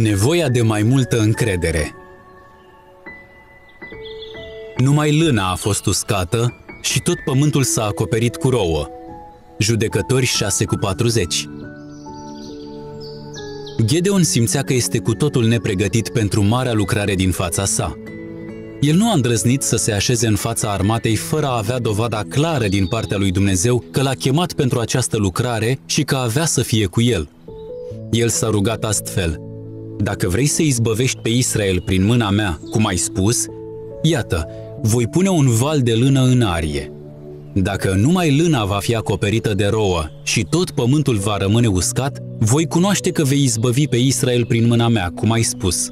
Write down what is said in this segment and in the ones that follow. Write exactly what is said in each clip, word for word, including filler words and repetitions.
Nevoia de mai multă încredere. Numai lâna a fost uscată și tot pământul s-a acoperit cu rouă. Judecători șase cu patruzeci. Gedeon simțea că este cu totul nepregătit pentru marea lucrare din fața sa. El nu a îndrăznit să se așeze în fața armatei fără a avea dovada clară din partea lui Dumnezeu că l-a chemat pentru această lucrare și că avea să fie cu el. El s-a rugat astfel: dacă vrei să izbăvești pe Israel prin mâna mea, cum ai spus, iată, voi pune un val de lână în arie. Dacă numai lâna va fi acoperită de rouă și tot pământul va rămâne uscat, voi cunoaște că vei izbăvi pe Israel prin mâna mea, cum ai spus.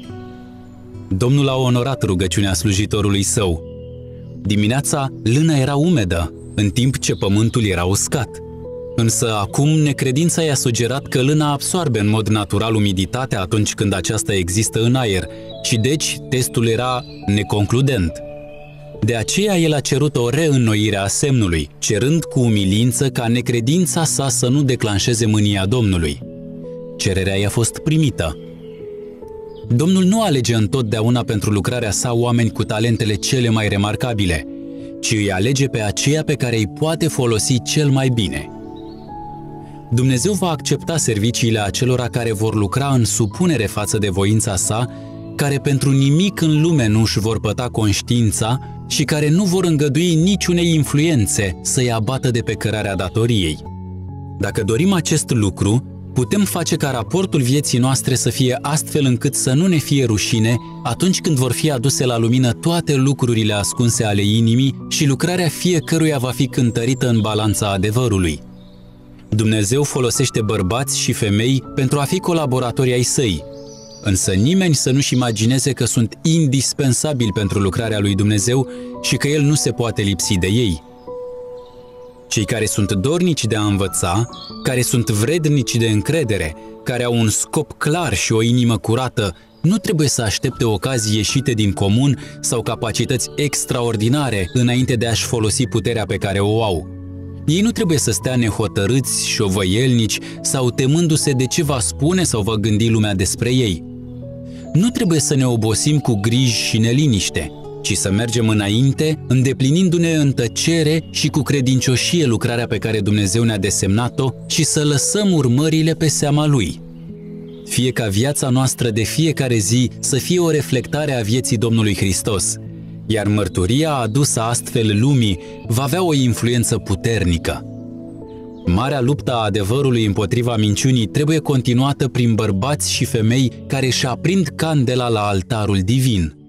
Domnul a onorat rugăciunea slujitorului său. Dimineața, lâna era umedă, în timp ce pământul era uscat. Însă acum necredința i-a sugerat că lâna absorbe în mod natural umiditatea atunci când aceasta există în aer și deci testul era neconcludent. De aceea el a cerut o reînnoire a semnului, cerând cu umilință ca necredința sa să nu declanșeze mânia Domnului. Cererea i-a fost primită. Domnul nu alege întotdeauna pentru lucrarea sa oameni cu talentele cele mai remarcabile, ci îi alege pe aceia pe care îi poate folosi cel mai bine. Dumnezeu va accepta serviciile acelora care vor lucra în supunere față de voința sa, care pentru nimic în lume nu își vor păta conștiința și care nu vor îngădui niciunei influențe să-i abată de pe cărarea datoriei. Dacă dorim acest lucru, putem face ca raportul vieții noastre să fie astfel încât să nu ne fie rușine atunci când vor fi aduse la lumină toate lucrurile ascunse ale inimii și lucrarea fiecăruia va fi cântărită în balanța adevărului. Dumnezeu folosește bărbați și femei pentru a fi colaboratori ai săi, însă nimeni să nu-și imagineze că sunt indispensabili pentru lucrarea lui Dumnezeu și că El nu se poate lipsi de ei. Cei care sunt dornici de a învăța, care sunt vrednici de încredere, care au un scop clar și o inimă curată, nu trebuie să aștepte ocazii ieșite din comun sau capacități extraordinare înainte de a-și folosi puterea pe care o au. Ei nu trebuie să stea nehotărâți, șovăielnici sau temându-se de ce va spune sau va gândi lumea despre ei. Nu trebuie să ne obosim cu griji și neliniște, ci să mergem înainte, îndeplinindu-ne în tăcere și cu credincioșie lucrarea pe care Dumnezeu ne-a desemnat-o și să lăsăm urmările pe seama Lui. Fie ca viața noastră de fiecare zi să fie o reflectare a vieții Domnului Hristos, iar mărturia adusă astfel lumii va avea o influență puternică. Marea luptă a adevărului împotriva minciunii trebuie continuată prin bărbați și femei care își aprind candela la altarul divin.